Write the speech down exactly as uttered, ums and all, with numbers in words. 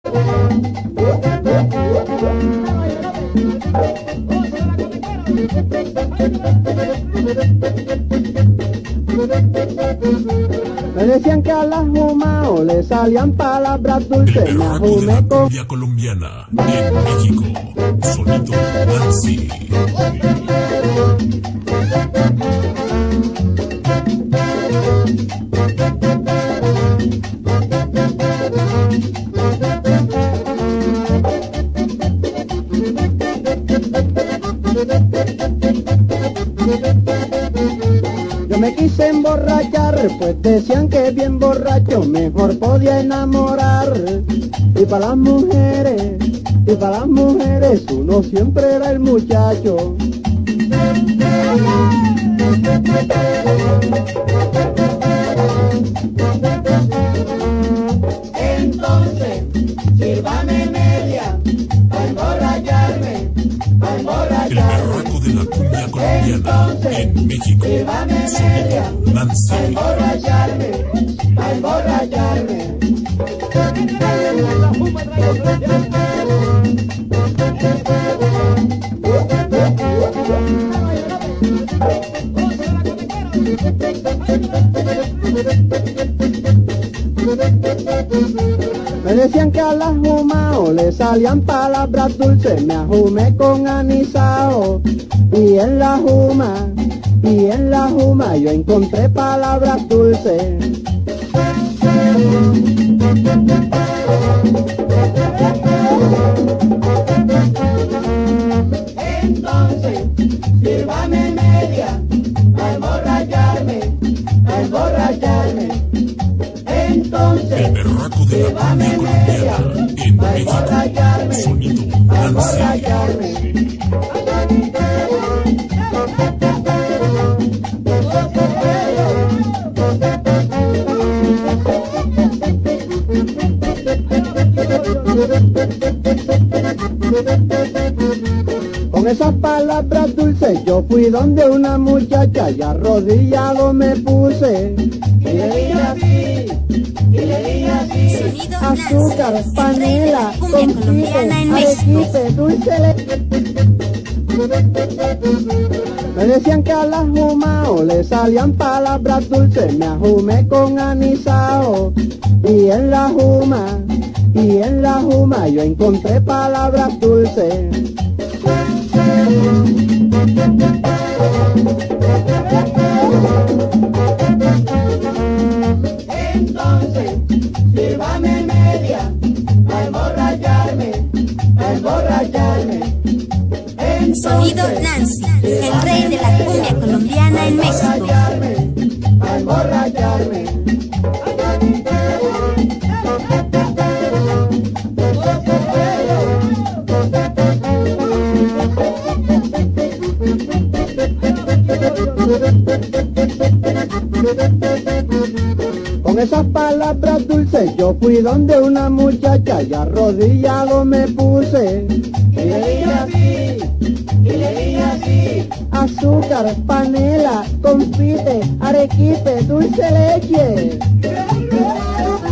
Me decían que a la Jumao le salían palabras dulces. El Me berraco de ajumé la con... cumbia colombiana en México. Sonido Nancy. Yo me quise emborrachar, pues decían que bien borracho mejor podía enamorar. Y para las mujeres, y para las mujeres uno siempre era el muchacho. Entonces, sírvame media, para emborracharme, para El emborracharme. berraco de la cumbia colombiana en México. Sonido Nancy. A emborracharme, a emborracharme. Me decían que a la Jumao le salían palabras dulces. Me ajumé con anisao y en la Juma, y en la Juma yo encontré palabras dulces. Entonces, sírvame media, a emborracharme, a emborracharme. Entonces, El berraco de la cumbia colombiana en México. Sonido Nancy. Con esas palabras dulces yo fui donde una muchacha y arrodillado me puse. Y le dije así, y le dije así. Sonido Azúcar, Nancy, panela, el rey de la cumbia colombiana en México. arequipe, dulce leche. Me decían que a la Jumao le salían palabras dulces. Me ajumé con anisao y en la Juma, y en la Juma yo encontré palabras dulces. Entonces, sírvame media, a emborracharme, a emborracharme. Entonces, Sonido Nancy, el rey de la cumbia colombiana en México. A emborracharme. Con esas palabras dulces yo fui donde una muchacha y arrodillado me puse. Y le dije así, y le dije así. Azúcar, panela, confite, arequipe, dulce leche.